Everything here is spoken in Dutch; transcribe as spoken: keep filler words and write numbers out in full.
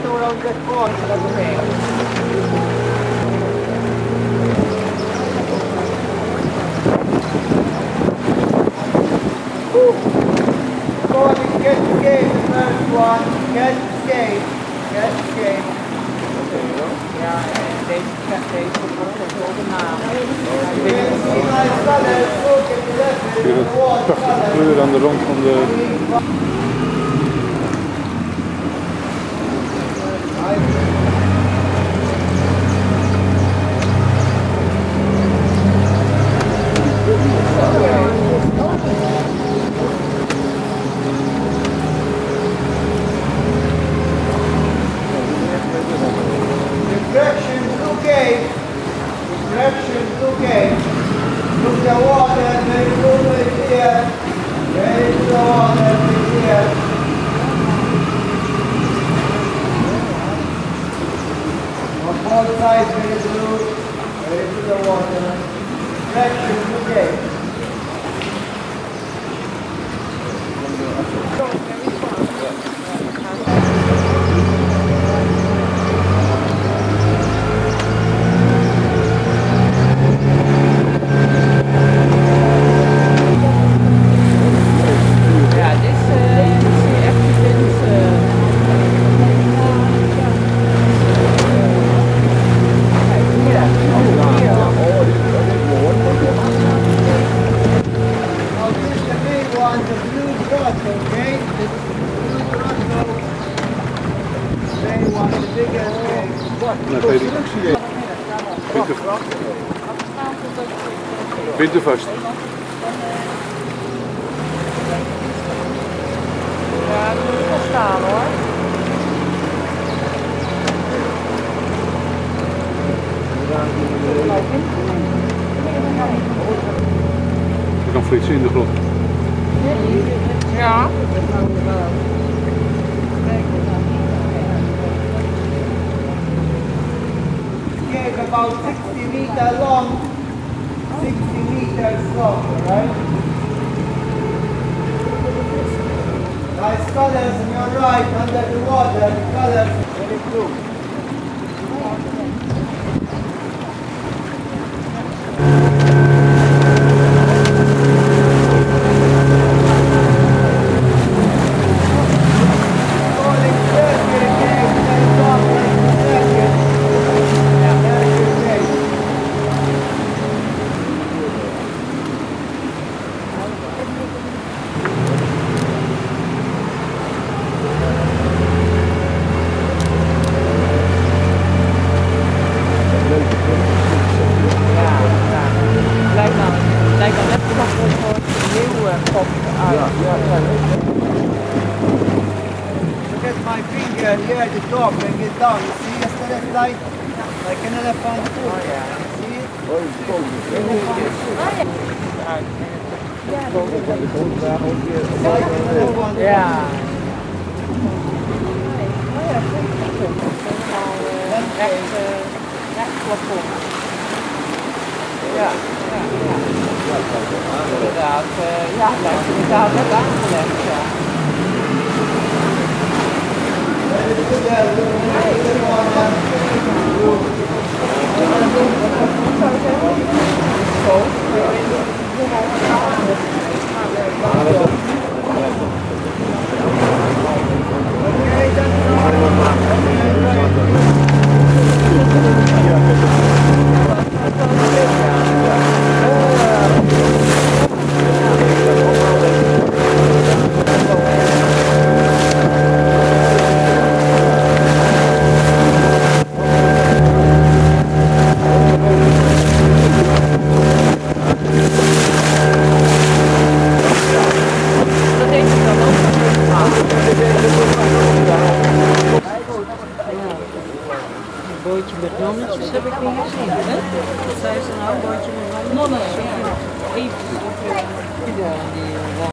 door ook dat voor, dat doorheen. Get escape, the first one. Get escape. Get escape. Ja, en deze krijgt deze wordt ook de naam. Hier een prachtige kleur aan de rand van de... Direction blue cave. Direction blue cave. Look the water, very good right here. Very to the water right here. On both sides very blue. Very to the water. Direction blue cave. Wintervast. Ja, dat moet wel staan hoor. Er kan flitsen in de grot. Ja. Cave about sixty meters long, sixty meters long, right? Nice colors on your right, under the water, the colors very blue. My finger here at the top and get down. You see yesterday flight? Like an elephant. Oh yeah. See it? Ja. Echt, echt plafond. Ja, ja, ja. Inderdaad, ja, het lijkt inderdaad net aangelegd, ja. Bootje met nonnetjes heb ik niet gezien, hè? Wat zei ze nou, bootje met nonnetjes? Even op die